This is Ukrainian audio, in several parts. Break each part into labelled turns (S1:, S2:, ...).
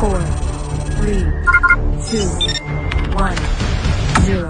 S1: 4, 3, 2, 1, 0.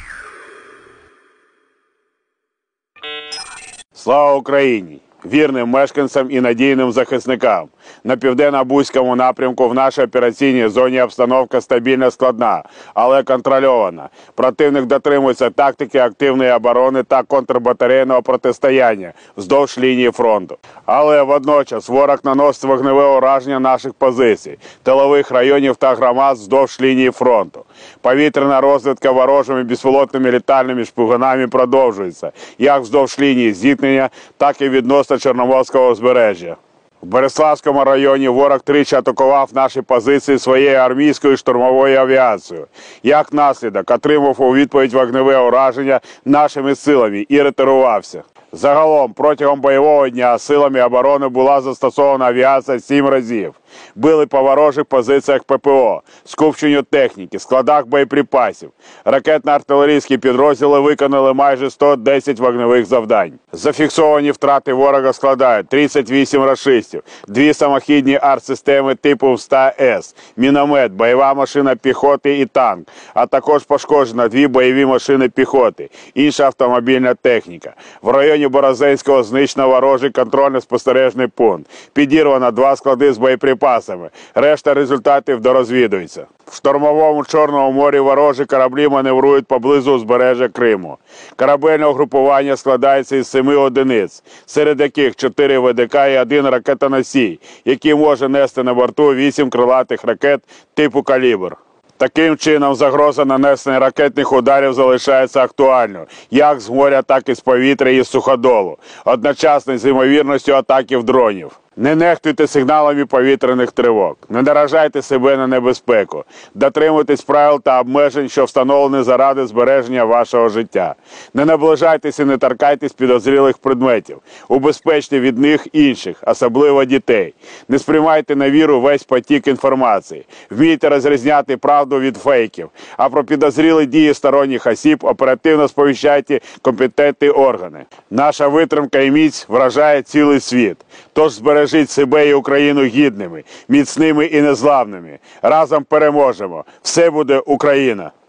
S2: Слава Україні! Вірним мешканцям і надійним захисникам. На південно-бузькому напрямку в нашій операційній зоні обстановка стабільно складна, але контрольована. Противник дотримується тактики активної оборони та контрбатарейного протистояння вздовж лінії фронту. Але водночас ворог наносить вогневе ураження наших позицій, тилових районів та громад вздовж лінії фронту. Повітряна розвідка ворожими безпілотними літальними шпигунами продовжується, як вздовж лінії зіткнення, так і відносно Чорноморського узбережжя. В Береславському районі ворог тричі атакував наші позиції своєю армійською штурмовою авіацією. Як наслідок, отримав у відповідь вогневе ураження нашими силами і ретирувався. Загалом, протягом бойового дня силами оборони була застосована авіація 7 разів. Били по ворожих позиціях ППО, скупченню техніки, складах боєприпасів. Ракетно-артилерійські підрозділи виконали майже 110 вогневих завдань. Зафіксовані втрати ворога складають 38 рашистів, 2 самохідні артсистеми типу ВСТА-С, міномет, бойова машина піхоти і танк, а також пошкоджено 2 бойові машини піхоти, інша автомобільна техніка. В районі Борозенського знищено ворожий контрольно-спостережний пункт. Підірвано 2 склади з боєприпасами. Решта результатів дорозвідується. В штурмовому Чорному морі ворожі кораблі маневрують поблизу узбережжя Криму. Корабельне угрупування складається із 7 одиниць, серед яких 4 ВДК і 1 ракетоносій, який може нести на борту 8 крилатих ракет типу «Калібр». Таким чином, загроза нанесення ракетних ударів залишається актуальною, як з моря, так і з повітря і з суходолу, одночасно з ймовірністю атаків дронів. Не нехтуйте сигналами повітряних тривог, не наражайте себе на небезпеку, дотримуйтесь правил та обмежень, що встановлені заради збереження вашого життя. Не наближайтесь і не торкайтесь підозрілих предметів, убезпечте від них інших, особливо дітей. Не сприймайте на віру весь потік інформації, вмійте розрізняти правду від фейків, а про підозрілі дії сторонніх осіб оперативно сповіщайте компетентні органи. Наша витримка і міць вражає цілий світ, тож збережіть себе і Україну гідними, міцними і незламними. Разом переможемо. Все буде Україна!